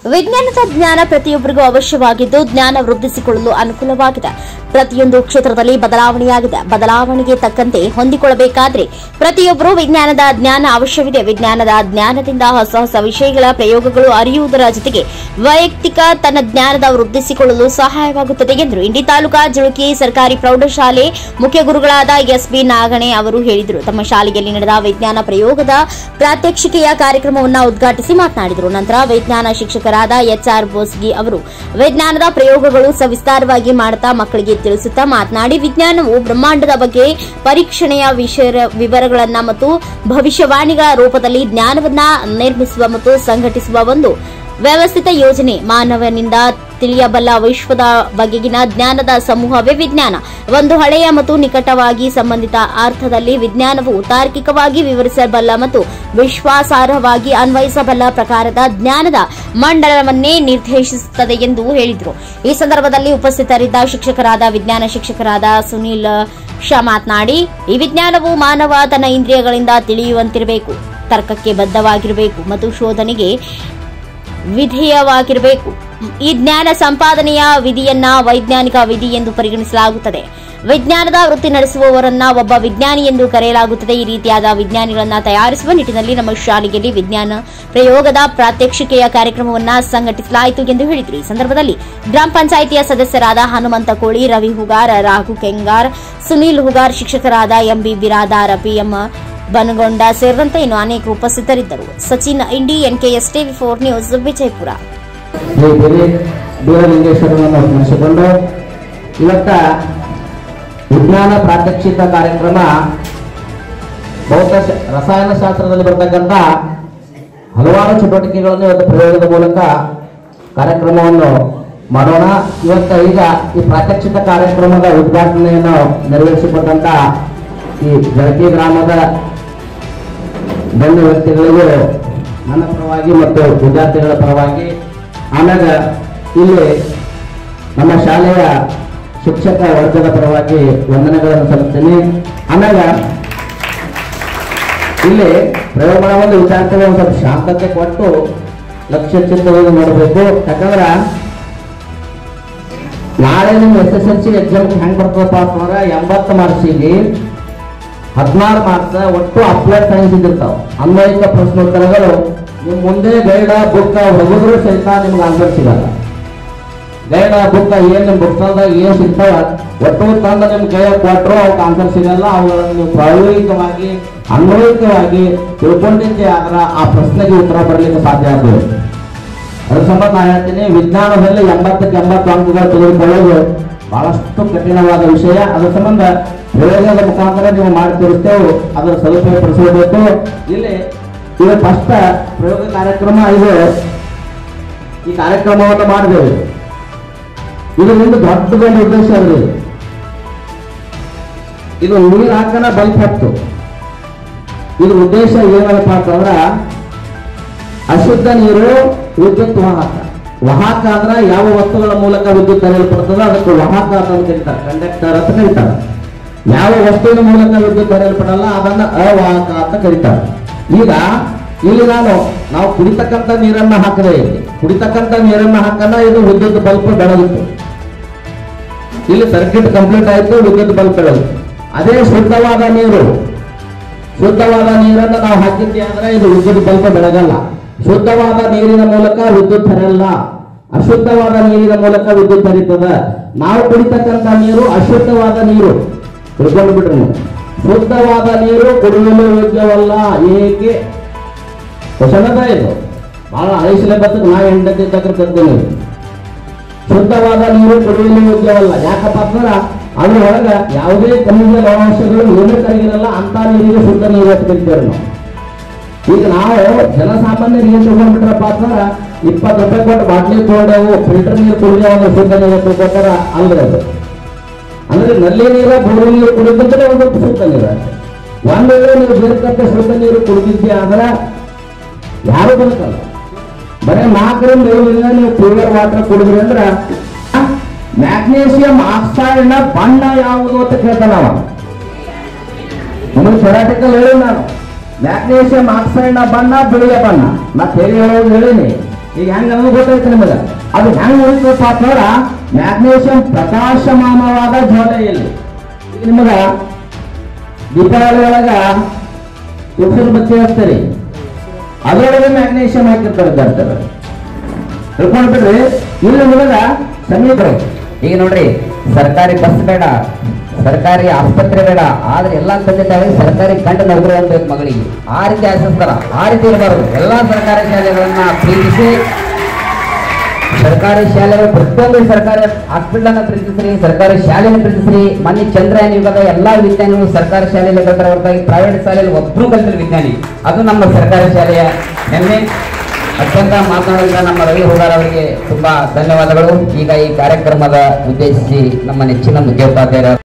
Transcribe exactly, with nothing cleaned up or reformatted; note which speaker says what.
Speaker 1: ವಿಜ್ಞಾನದ ಜ್ಞಾನ ಪ್ರತಿಯೊಬ್ಬರಿಗೂ ಅವಶ್ಯವಾಗಿದ್ದು ಜ್ಞಾನ ವೃದ್ಧಿಸಿಕೊಳ್ಳಲು ಅನುಕೂಲವಾಗಿದೆ. ಪ್ರತಿಯೊಂದು ಕ್ಷೇತ್ರದಲ್ಲಿ ಬದಲಾವಣೆಯಾಗಿದೆ. ಬದಲಾವಣೆಗೆ ತಕ್ಕಂತೆ ಹೊಂದಿಕೊಳ್ಳಬೇಕಾದರೆ ಪ್ರತಿಯೊಬ್ಬರೂ ವಿಜ್ಞಾನದ ಜ್ಞಾನ ಅವಶ್ಯವಿದೆ. ವಿಜ್ಞಾನದ ಜ್ಞಾನದಿಂದ ಹೊಸ ಹೊಸ ವಿಷಯಗಳ ಪ್ರಯೋಗಗಳು ಅರಿಯುವುದರ ಜೊತೆಗೆ ವೈಯಕ್ತಿಕ ತನ್ನ ಜ್ಞಾನದ ವೃದ್ಧಿಸಿಕೊಳ್ಳಲು ಸಹಾಯವಾಗುತ್ತದೆ ಎಂದರು. ಇಂಡಿ ತಾಲೂಕಾ ಜುಳುಕಿ ಸರ್ಕಾರಿ ಪ್ರೌಢಶಾಲೆ ಮುಖ್ಯ ಗುರುಗಳಾದ ಎಸ್ ಬಿ ನಾಗಣೆ ಅವರು ಹೇಳಿದರು. ತಮ್ಮ ಶಾಲೆಯಲ್ಲಿ ನಡೆದ ವಿಜ್ಞಾನ ಪ್ರಯೋಗದ ಪ್ರಾತ್ಯಕ್ಷಿಕೆಯ ಕಾರ್ಯಕ್ರಮವನ್ನು ಉದ್ಘಾಟಿಸಿ ಮಾತನಾಡಿದರು. ನಂತರ ವಿಜ್ಞಾನ ಶಿಕ್ಷಕರಾದ ಎಚ್ ಆರ್ ಬೋಸ್ಗಿ ಅವರು ವಿಜ್ಞಾನದ ಪ್ರಯೋಗಗಳು ಸವಿಸ್ತಾರವಾಗಿ ಮಾಡುತ್ತಾ ಮಕ್ಕಳಿಗೆ ತಿಳಿಸುತ್ತಾ ಮಾತನಾಡಿ, ವಿಜ್ಞಾನವು ಬ್ರಹ್ಮಾಂಡದ ಬಗ್ಗೆ ಪರೀಕ್ಷಣೆಯ ವಿವರಗಳನ್ನ ಮತ್ತು ಭವಿಷ್ಯವಾಣಿಗಳ ರೂಪದಲ್ಲಿ ಜ್ಞಾನವನ್ನ ನಿರ್ಮಿಸುವ ಮತ್ತು ಸಂಘಟಿಸುವ ಒಂದು ವ್ಯವಸ್ಥಿತ ಯೋಜನೆ. ಮಾನವನಿಂದ ತಿಳಿಯಬಲ್ಲ ವಿಶ್ವದ ಬಗೆಗಿನ ಜ್ಞಾನದ ಸಮೂಹವೇ ವಿಜ್ಞಾನ. ಒಂದು ಹಳೆಯ ಮತ್ತು ನಿಕಟವಾಗಿ ಸಂಬಂಧಿತ ಅರ್ಥದಲ್ಲಿ ವಿಜ್ಞಾನವು ತಾರ್ಕಿಕವಾಗಿ ವಿವರಿಸಬಲ್ಲ ಮತ್ತು ವಿಶ್ವಾಸಾರ್ಹವಾಗಿ ಅನ್ವಯಿಸಬಲ್ಲ ಪ್ರಕಾರದ ಜ್ಞಾನದ ಮಂಡಲವನ್ನೇ ನಿರ್ದೇಶಿಸುತ್ತದೆ ಎಂದು ಹೇಳಿದರು. ಈ ಸಂದರ್ಭದಲ್ಲಿ ಉಪಸ್ಥಿತರಿದ್ದ ಶಿಕ್ಷಕರಾದ ವಿಜ್ಞಾನ ಶಿಕ್ಷಕರಾದ ಸುನೀಲ್ ಶಾ ಮಾತನಾಡಿ, ಈ ವಿಜ್ಞಾನವು ಮಾನವ ತನ್ನ ಇಂದ್ರಿಯಗಳಿಂದ ತಿಳಿಯುವಂತಿರಬೇಕು, ತರ್ಕಕ್ಕೆ ಬದ್ಧವಾಗಿರಬೇಕು ಮತ್ತು ಶೋಧನೆಗೆ ವಿಧೇಯವಾಗಿರಬೇಕು. ಈ ಜ್ಞಾನ ಸಂಪಾದನೆಯ ವಿಧಿಯನ್ನ ವೈಜ್ಞಾನಿಕ ವಿಧಿ ಎಂದು ಪರಿಗಣಿಸಲಾಗುತ್ತದೆ. ವಿಜ್ಞಾನದ ವೃತ್ತಿ ನಡೆಸುವವರನ್ನ ಒಬ್ಬ ವಿಜ್ಞಾನಿ ಎಂದು ಕರೆಯಲಾಗುತ್ತದೆ. ಈ ರೀತಿಯಾದ ವಿಜ್ಞಾನಿಗಳನ್ನ ತಯಾರಿಸುವ ನಿಟ್ಟಿನಲ್ಲಿ ನಮ್ಮ ಶಾಲೆಯಲ್ಲಿ ವಿಜ್ಞಾನ ಪ್ರಯೋಗದ ಪ್ರಾತ್ಯಕ್ಷಿಕೆಯ ಕಾರ್ಯಕ್ರಮವನ್ನು ಸಂಘಟಿಸಲಾಯಿತು ಎಂದು ಹೇಳಿದರು. ಈ ಸಂದರ್ಭದಲ್ಲಿ ಗ್ರಾಮ ಪಂಚಾಯಿತಿಯ ಸದಸ್ಯರಾದ ಹನುಮಂತ ಕೋಳಿ, ರವಿ ಹುಗಾರ್, ರಾಘು ಕೆಂಗಾರ್, ಸುನೀಲ್ ಹುಗಾರ್, ಶಿಕ್ಷಕರಾದ ಎಂಬಿ ಬಿರಾದಾರ, ಪಿಎಂ ಬನಗೊಂಡ ಸೇರಿದಂತೆ ಇನ್ನು ಅನೇಕರು ಉಪಸ್ಥಿತರಿದ್ದರು. Sachin Indi, NKS TV four news, Vijayapura.
Speaker 2: ಬೀರಲಿಂಗೇಶ್ವರನನ್ನು ಸ್ಮರಿಸಿಕೊಂಡು ಇವತ್ತ ವಿಜ್ಞಾನ ಪ್ರಾತ್ಯಕ್ಷಿಕ ಕಾರ್ಯಕ್ರಮ ಭೌತ ರಸಾಯನಶಾಸ್ತ್ರದಲ್ಲಿ ಬರ್ತಕ್ಕಂಥ ಹಲವಾರು ಚಟುವಟಿಕೆಗಳನ್ನು ಇವತ್ತು ಪ್ರಯೋಗದ ಮೂಲಕ ಕಾರ್ಯಕ್ರಮವನ್ನು ಮಾಡೋಣ. ಇವತ್ತ ಈಗ ಈ ಪ್ರಾತ್ಯಕ್ಷಿಕ ಕಾರ್ಯಕ್ರಮದ ಉದ್ಘಾಟನೆಯನ್ನು ನೆರವೇರಿಸಿಕೊಂಡಂತ ಈ ಜಳಕಿ ಗ್ರಾಮದ ಗಣ್ಯ ವ್ಯಕ್ತಿಗಳಿಗೂ ನನ್ನ ಪರವಾಗಿ ಮತ್ತು ವಿದ್ಯಾರ್ಥಿಗಳ ಪರವಾಗಿ, ಆಮೇಲೆ ಇಲ್ಲಿ ನಮ್ಮ ಶಾಲೆಯ ಶಿಕ್ಷಕ ವರ್ಗದ ಪರವಾಗಿ ವಂದನೆಗಳನ್ನು ಸಲ್ಲಿಸ್ತೀನಿ. ಆಮೇಲೆ ಇಲ್ಲಿ ಪ್ರಯೋಗ ಮಾಡೋ ಒಂದು ವಿದ್ಯಾರ್ಥಿಗಳು ಒಂದು ಸ್ವಲ್ಪ ಶಾಂತತೆ ಕೊಟ್ಟು ಲಕ್ಷ್ಯ ಚಿತ್ತವಾಗಿ ನೋಡಬೇಕು. ಯಾಕಂದ್ರೆ ನಾಳೆ ನಿಮ್ಮ S S L C exam ಹೆಂಗ್ ಬರ್ತದಪ್ಪ ಅಂತಂದ್ರೆ ಎಂಬತ್ತು ಮಾರ್ಕ್ಸಿಗೆ ಹದಿನಾರು ಮಾರ್ಕ್ಸ್ ಒಟ್ಟು ಅಪ್ಲೈಡ್ ಸೈನ್ಸ್ ಇದ್ದಿರ್ತಾವ. ಅನ್ವಯಿಕ ಪ್ರಶ್ನೋತ್ತರಗಳು ನಿಮ್ ಮುಂದೆ ಗೈಡ ಬುಕ್ ಹೋಗಿದ್ರು ಸಹಿತ ನಿಮ್ಗೆ ಆನ್ಸರ್ ಸಿಗಲ್ಲ. ಗೈಡ ಬುಕ್ ಏನ್ ನಿಮ್ ಬುಕ್ಸ್ದಾಗ ಏನ್ ಸಿಗ್ತಾವ ಒಟ್ಟು ತಂದ ನಿಮ್ ಕೈ ಕೊಟ್ಟರು ಅವಕ್ಕೆ ಆನ್ಸರ್ ಸಿಗಲ್ಲ. ಅವುಗಳನ್ನು ನೀವು ಪ್ರಾಯೋಗಿಕವಾಗಿ ಅನ್ವಯಿಕವಾಗಿ ತಿಳ್ಕೊಂಡಿದ್ದೆ ಆದ್ರ ಆ ಪ್ರಶ್ನೆಗೆ ಉತ್ತರ ಬರಲಿಕ್ಕೆ ಸಾಧ್ಯ ಆಗ್ತದೆ. ಅದ್ರ ಸಂಬಂಧ ನಾ ಹೇಳ್ತೀನಿ, ವಿಜ್ಞಾನದಲ್ಲಿ ಎಂಬತ್ತಕ್ಕೆ ಎಂಬತ್ತು ಅಂಕಗಳು ತೆಗೆದುಕೊಳ್ಳೋದು ಬಹಳಷ್ಟು ಕಠಿಣವಾದ ವಿಷಯ. ಅದರ ಸಂಬಂಧ ಪ್ರಯೋಗದ ಮುಖಾಂತರ ನೀವು ಮಾಡಿ ತೋರಿಸ್ತೇವೆ, ಅದರ ಸದುಪಯೋಗ ಪಡಿಸಬೇಕು. ಇಲ್ಲಿ ಇದು ಫಸ್ಟ್ ಪ್ರಯೋಗ ಕಾರ್ಯಕ್ರಮ. ಇದು ಈ ಕಾರ್ಯಕ್ರಮವನ್ನು ಮಾಡಿದೆವು. ಇದು ಒಂದು ದೊಡ್ಡದೊಂದು ಉದ್ದೇಶ ಅದ್ರಿ. ಇದು ನೀರು ಹಾಕನ ಬಲ್ಪ್ ಹತ್ತು. ಇದ್ರ ಉದ್ದೇಶ ಏನಪ್ಪ ಅಂತಂದ್ರ ಅಶುದ್ಧ ನೀರು ವಿದ್ಯುತ್ ವಾಹಕ. ವಾಹಕ ಅಂದ್ರ ಯಾವ ವಸ್ತುಗಳ ಮೂಲಕ ವಿದ್ಯುತ್ ಹರಿಯಲ್ಪಡ್ತದೋ ಅದಕ್ಕೆ ವಾಹಕ ಅಂತ ಕರೀತಾರೆ, ಕಂಡಕ್ಟರ್ ಅಂತ ಕರೀತಾರೆ. ಯಾವ ವಸ್ತುವಿನ ಮೂಲಕ ವಿದ್ಯುತ್ ಹರಿಯಲ್ಪಡಲ್ಲ ಅದನ್ನ ಅವಾಹಕ ಅಂತ ಕರೀತಾರೆ. ಈಗ ಇಲ್ಲಿ ನಾನು ನಾವು ಕುಡಿತಕ್ಕಂಥ ನೀರನ್ನ ಹಾಕಿದೆ. ಇಲ್ಲಿ ಕುಡಿತಕ್ಕಂಥ ನೀರನ್ನ ಹಾಕನ ಇದು ವಿದ್ಯುತ್ ಬಲ್ಪ್ ಬೆಳಗಿತ್ತು. ಇಲ್ಲಿ ಸರ್ಕ್ಯೂಟ್ ಕಂಪ್ಲೀಟ್ ಆಯ್ತು, ವಿದ್ಯುತ್ ಬಲ್ಪ್ ಬೆಳಗಿತ್ತು. ಅದೇ ಶುದ್ಧವಾದ ನೀರು, ಶುದ್ಧವಾದ ನೀರನ್ನು ನಾವು ಹಾಕಿದ್ದೆ ಅಂದ್ರೆ ಇದು ವಿದ್ಯುತ್ ಬಲ್ಪ್ ಬೆಳಗಲ್ಲ. ಶುದ್ಧವಾದ ನೀರಿನ ಮೂಲಕ ವಿದ್ಯುತ್ ಹರಿಯಲ್ಲ, ಅಶುದ್ಧವಾದ ನೀರಿನ ಮೂಲಕ ವಿದ್ಯುತ್ ಹರಿತದ. ನಾವು ಕುಡಿತಕ್ಕಂಥ ನೀರು ಅಶುದ್ಧವಾದ ನೀರು, ತಿಳ್ಕೊಂಡು ಬಿಟ್ರಿ. ಶುದ್ಧವಾದ ನೀರು ಕುಡಿಯಲು ಯೋಗ್ಯವಲ್ಲ. ಏಕೆ ಕ್ವಶನ್ ಇದು ಬಹಳ ಹಳೆ ಸಿಲೆಬಸ್ ನಾ ಎಂಟನೇ ತಕ್ಕಂತೀನಿ. ಶುದ್ಧವಾದ ನೀರು ಕುಡಿಯಲು ಯೋಗ್ಯವಲ್ಲ. ಯಾಕಪ್ಪ ಅಂದ್ರೆ ಅದ್ರ ಒಳಗ ಯಾವುದೇ ಖನಿಜ ಲವಣಾಂಶಗಳು ಏನೂ ಕರಗಿರಲ್ಲ. ಅಂತ ನೀರಿಗೆ ಶುದ್ಧ ನೀರು ಅಂತ ಕರಿತೇವೆ ನಾವು. ಈಗ ನಾವು ಜನಸಾಮಾನ್ಯರು ಏನ್ ತಗೊಂಡ್ಬಿಟ್ರಪ್ಪ ಅಂತಂದ್ರ ಇಪ್ಪತ್ತು ರೂಪಾಯಿ ಕೊಟ್ಟು ಬಾಟ್ಲಿ ತಗೊಂಡವು ಫಿಲ್ಟರ್ ನೀರು ಕುಡಿದ ಶುದ್ಧ ನೀರು ತಗೋತಾರ ಅಂದ್ರೆ ಅದು ಅಂದ್ರೆ ನಲ್ಲಿ ನೀರ ಬೋರ್ ನೀರು ಕುಡಿದ್ರೆ ಒಂದು ಶುದ್ಧ ನೀರು ಅಷ್ಟೇ. ಒಂದು ವೇಳೆ ನೀವು ಬೇರ್ಕಂತ ಶುದ್ಧ ನೀರು ಕುಡಿದಿದ್ದೆ ಆದ್ರೆ ಯಾರು ಬದುಕಲ್ಲ. ಬರೀ ನಾಲ್ಕರಿಂದ ಏಳರಿಂದ ನೀವು ಪ್ಯೂರ್ ವಾಟರ್ ಕುಡಿದ್ರಿ ಅಂದ್ರೆ ಮ್ಯಾಗ್ನೇಷಿಯಂ ಆಕ್ಸೈಡ್ ನ ಬಣ್ಣ ಯಾವುದು ಅಂತ ಕೇಳ್ತಾನ ಅವ. ನಿಮಗೆ ಥಿಯರಾಟಿಕಲ್ ಹೇಳಿ ನಾನು ಮ್ಯಾಗ್ನೇಷಿಯಂ ಆಕ್ಸೈಡ್ ನ ಬಣ್ಣ ಬಿಳಿಯ ಬಣ್ಣ. ನಾ ಹೇಳಿ ಹೇಳೋದು ಹೇಳಿನಿ. ಈಗ ಹೆಂಗ ನಮಗೆ ಗೊತ್ತಾಯ್ತು ನಿಮಗೆ ಅದು ಹೆಂಗ್ ಉಳಿತಪ್ಪ ಅಂತಂದ್ರ ಮ್ಯಾಗ್ನೇಷಿಯಂ ಪ್ರಕಾಶಮಾನವಾದ ಜ್ವಾಲೆಯಲ್ಲಿ ಈಗ ನಿಮಗ ದೀಪಾವಳಿ ಒಳಗ ತುಳಸಿ ಬತ್ತಿ ಹಚ್ತಾರೆ ಅದರೊಳಗೆ ಮ್ಯಾಗ್ನೇಷಿಯಂ ಹಾಕಿರ್ತಾರೆ ವಿದ್ಯಾರ್ಥಿಗಳು ತಿಳ್ಕೊಂಡು ಬಿಡ್ರಿ. ಇಲ್ಲಿ ನಿಮಗ ಸಮೀಪ
Speaker 3: ಈಗ ನೋಡ್ರಿ ಸರ್ಕಾರಿ ಬಸ್ ಬೇಡ, ಸರ್ಕಾರಿ ಆಸ್ಪತ್ರೆ ಬೇಡ, ಆದ್ರೆ ಎಲ್ಲಾ ತಂದೆ ತಾಯಿಗೆ ಸರ್ಕಾರಿ ಗಂಡ ನೌಕರಿ ಅನ್ಬೇಕು ಮಗಳಿಗೆ. ಆ ರೀತಿ ಆಶಿಸ್ತಾರ, ಆ ರೀತಿ ಇರಬಾರ್ದು. ಎಲ್ಲಾ ಸರ್ಕಾರಿ ಶಾಲೆಗಳನ್ನ ಪ್ರೀತಿಸಿ, ಸರ್ಕಾರಿ ಶಾಲೆಗಳು ಪ್ರತಿಯೊಂದು ಸರ್ಕಾರಿ ಹಾಸ್ಪಿಟಲ್ ಅನ್ನ ಪ್ರೀತಿಸ್ರಿ, ಸರ್ಕಾರಿ ಶಾಲೆಯನ್ನು ಪ್ರೀತಿಸ್ರಿ. ಮೊನ್ನೆ ಚಂದ್ರಯಾನ ಯುಗದ ಎಲ್ಲಾ ವಿಜ್ಞಾನಿಗಳು ಸರ್ಕಾರಿ ಶಾಲೆಯಲ್ಲಿ ಕಲ್ತರ ಹೊರತಾಗಿ ಪ್ರೈವೇಟ್ ಶಾಲೆಯಲ್ಲಿ ಒಬ್ಬರು ಕಲ್ತಿರ ವಿಜ್ಞಾನಿ. ಅದು ನಮ್ಮ ಸರ್ಕಾರಿ ಶಾಲೆಯ ಹೆಮ್ಮೆ. ಅತ್ಯಂತ ಮಾತನಾಡಿದ ನಮ್ಮ ರವಿ ಹುಗಾರ್ ಅವರಿಗೆ ತುಂಬಾ ಧನ್ಯವಾದಗಳು. ಈಗ ಈ ಕಾರ್ಯಕ್ರಮದ ಉದ್ದೇಶಿಸಿ ನಮ್ಮ ನೆಚ್ಚಿನ ಮುಖ್ಯೋಪಾಧ್ಯಾಯರ